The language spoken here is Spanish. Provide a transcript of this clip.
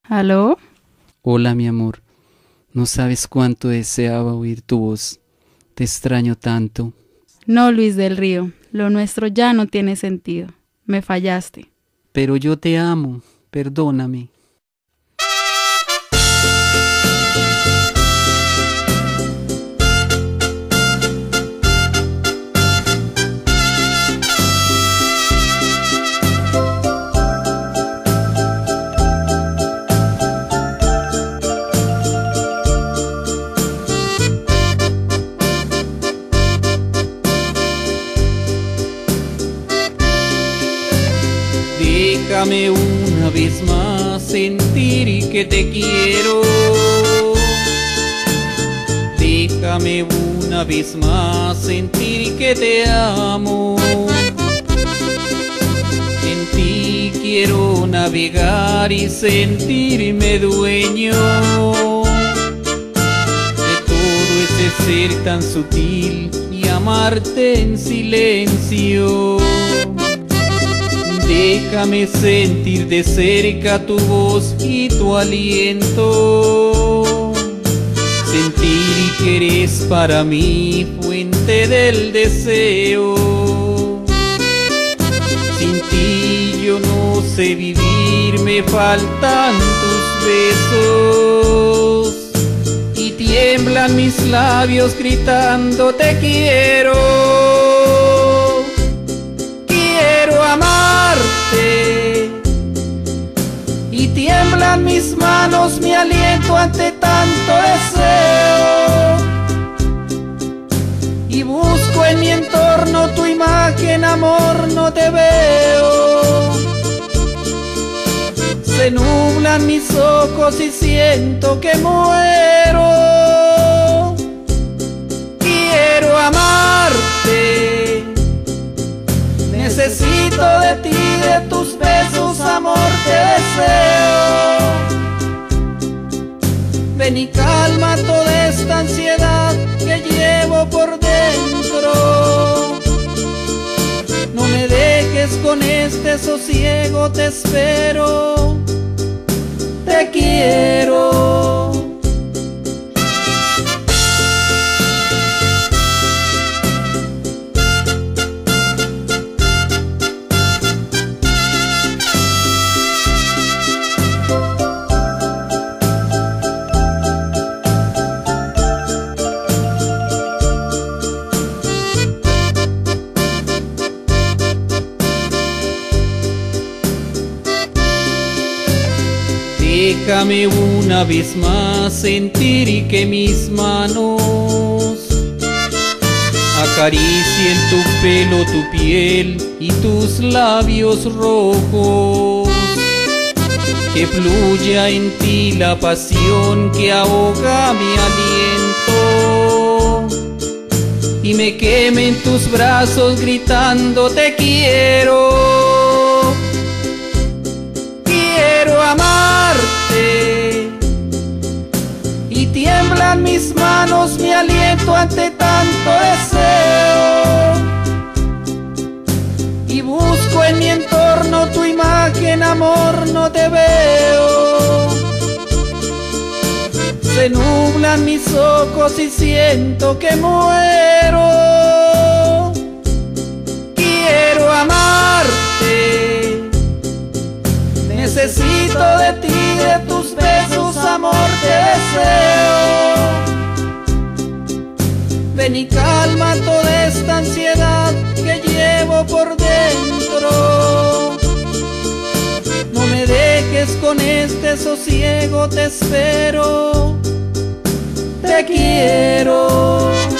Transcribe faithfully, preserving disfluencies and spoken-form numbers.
¿Aló? Hola, mi amor. No sabes cuánto deseaba oír tu voz. Te extraño tanto. No, Luis del Río, lo nuestro ya no tiene sentido. Me fallaste. Pero yo te amo. Perdóname. Déjame una vez más sentir que te quiero. Déjame una vez más sentir que te amo. En ti quiero navegar y sentirme dueño de todo ese ser tan sutil y amarte en silencio. Déjame sentir de cerca tu voz y tu aliento. Sentir que eres para mí fuente del deseo. Sin ti yo no sé vivir, me faltan tus besos. Y tiemblan mis labios gritando te quiero. Quiero amarte. Y tiemblan mis manos, mi aliento ante tanto deseo. Y busco en mi entorno tu imagen, amor, no te veo. Se nublan mis ojos y siento que muero. Quiero amarte. Necesito de ti, de tus besos, amor, te deseo. Ven y calma toda esta ansiedad que llevo por dentro. No me dejes con este sosiego, te espero. Te quiero. Déjame una vez más sentir que mis manos acaricien tu pelo, tu piel y tus labios rojos. Que fluya en ti la pasión que ahoga mi aliento. Y me queme en tus brazos gritando te quiero. Quiero amarte. Y tiemblan mis manos, mi aliento ante tanto deseo. Y busco en mi entorno tu imagen, amor, no te veo. Se nublan mis ojos y siento que muero. Quiero amarte. Necesito de ti, de tus besos, amor, te deseo. Ven y calma toda esta ansiedad que llevo por dentro. No me dejes con este sosiego, te espero. Te quiero.